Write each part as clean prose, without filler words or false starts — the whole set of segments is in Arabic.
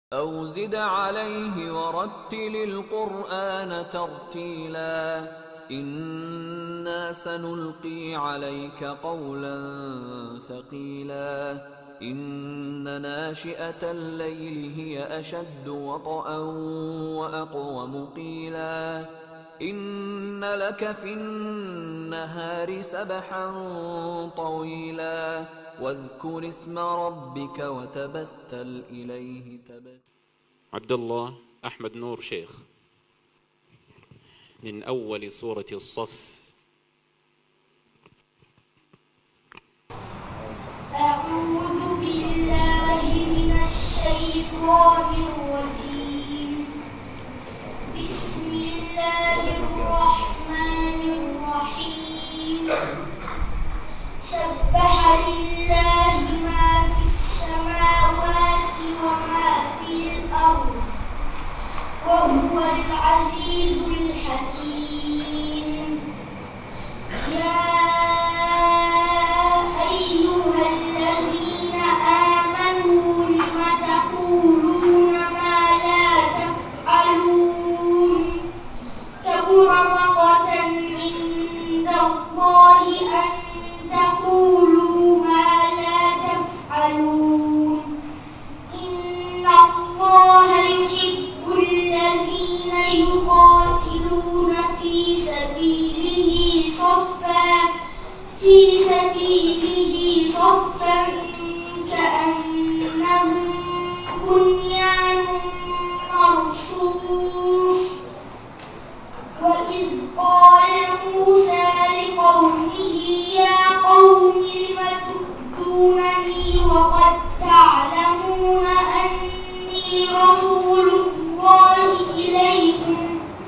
أو زد عليه ورتل القرآن ترتيلا إنا سنلقي عليك قولا ثقيلا إن ناشئة الليل هي أشد وطئا وأقوم قيلا إن لك في النهار سبحا طويلا واذكر اسم ربك وتبتل إليه تبتلا. عبد الله أحمد نور شيخ من أول سورة الصف. أعوذ بالله من الشيطان الرجيم. بسم الله الرحمن الرحيم. سبح لله ما في السماوات وما في الأرض وهو العزيز الحكيم. يا أيها الذين آمنوا لم تقولون ما لا تفعلون كبر مقتا عند الله أن تقولوا ما لا تفعلون. إن الله يحب الذين يقاتلون في سبيله صفا كأنهم بنيان مرصوص. وإذ قال موسى لقومه يا قوم لم تؤذونني وقد تعلمون أني رسول الله إليكم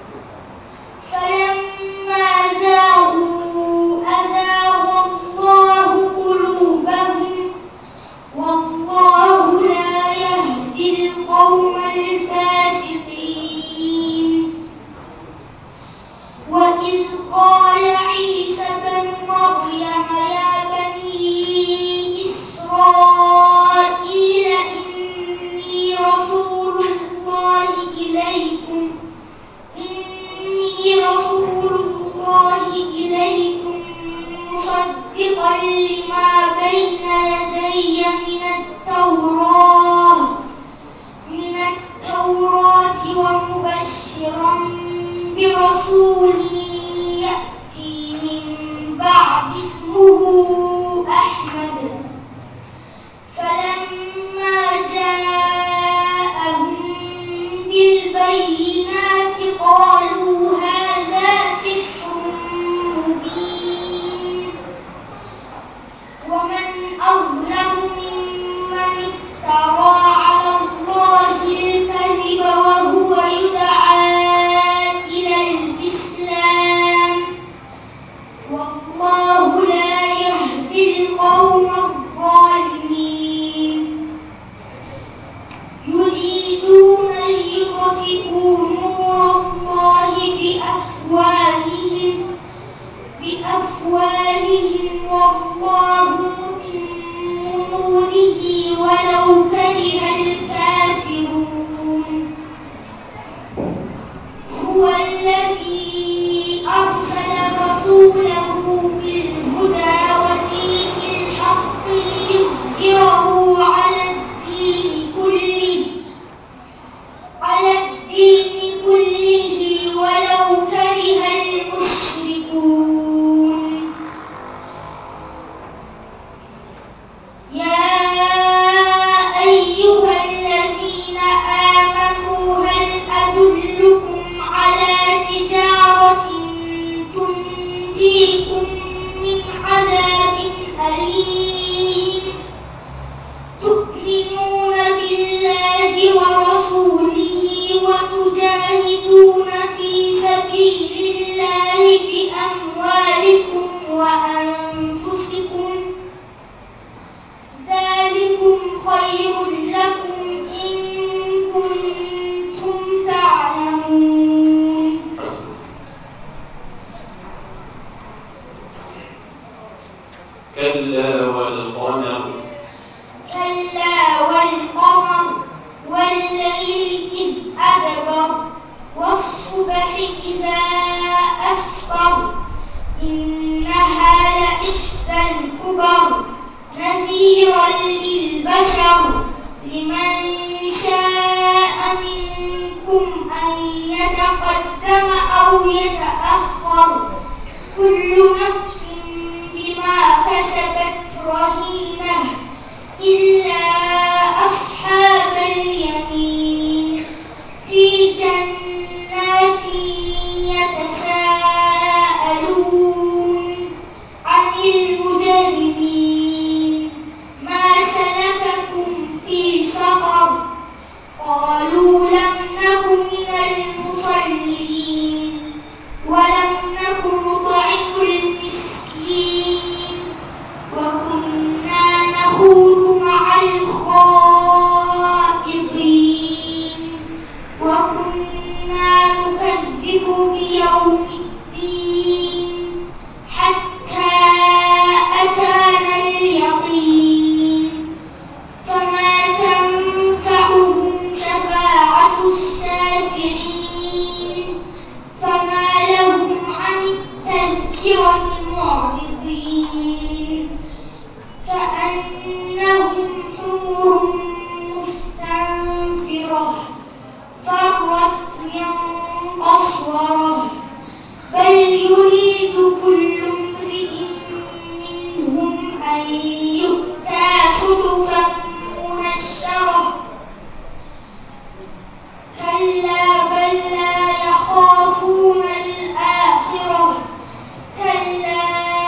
فلما زاغوا أزاغ الله قلوبهم والله لا يهدي القوم الفاسقين. وإذ قال عيسى بن مريم يا بني إسرائيل إني رسول الله إليكم مصدقا لما بين يدي من التوراة ومبشرا برسول يأتي من بعد اسمه أحمد. فلما جاءهم بالبينات قالوا هذا سحر مبين. ومن أظلم ممن افترى على الله الكذب وهو يدعى إلى الإسلام والله لا يهدي القوم الظالمين. يريدون ليطفئوا نور الله بأفواههم والله متم نوره ولو كره الكافرون. هو الذي أرسل رسوله بالهدى ودين الحق ليظهره على الدين كله ولو كره المشركون. يا أيها أدبر والصبح إذا أسفر إنها لإحدى الكبر نذيرا للبشر لمن شاء منكم أن يتقدم أو يتأخر كل نفس بما كسبت رهينة إلا أصحاب اليمين في جنات يتساءلون عن المجرمين ما سلككم في سقر قالوا لم نك من المصلين ولم نك نطعم المسكين وكنا نخوض مع الخائضين وكنا نكذب بيوم الدين حتى أتانا اليقين فما تنفعهم شفاعة الشافعين فما لهم عن التذكرة معرضين كأنهم حمر مستنفرة فرت من قسورة بل يريد كل امرئ منهم أن يؤتى صحفا منشرة كلا بل لا يخافون الآخرة كلا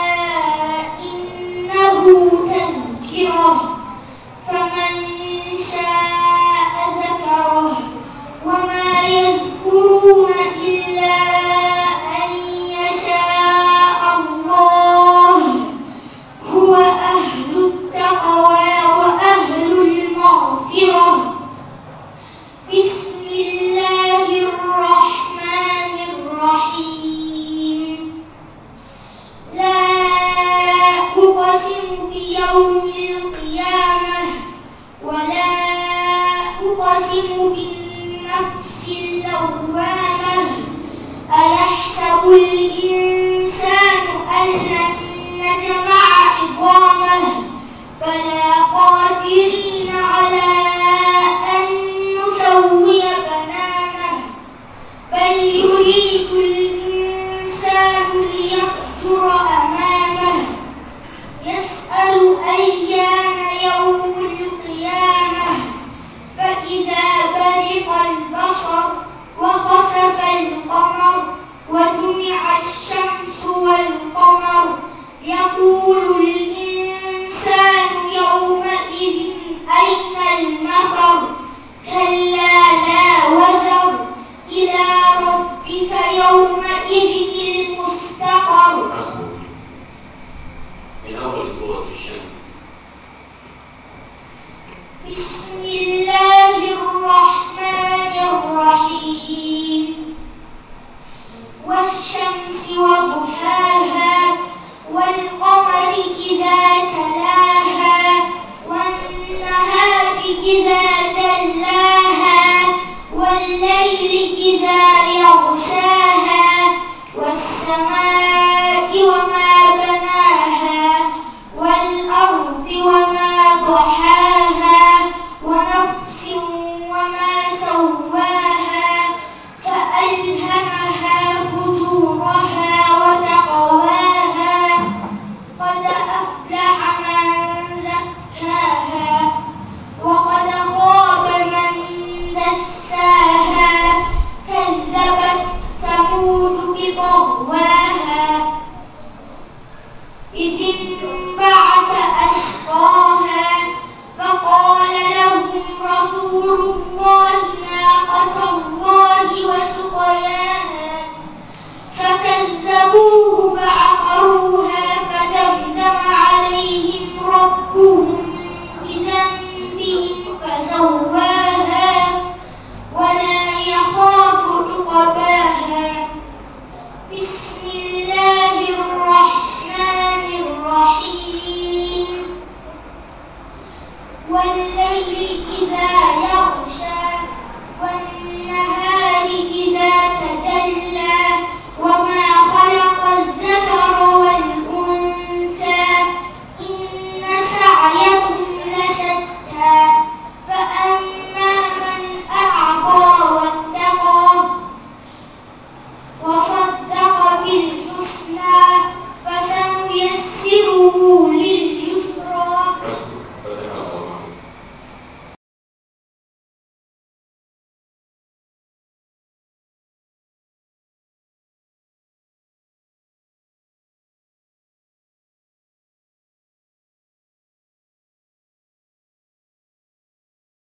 إنه تذكرة فمن شاء ذكره وما يذكرون إلا أن يشاء الله هو أهل التقوى وأهل المغفرة بسم الله الرحمن الرحيم لا أقسم بيوم القيامة ولا أقسم بالنفس اللوامة أيحسب الإنسان أن لن نجمع عظامه بلى قادرين على أن نسوي بنانه بل يريد الإنسان ليفجر أمامه يسأل أيان يوم القيامة فإذا برق البصر وخسف القمر وجمع الشمس والقمر يقول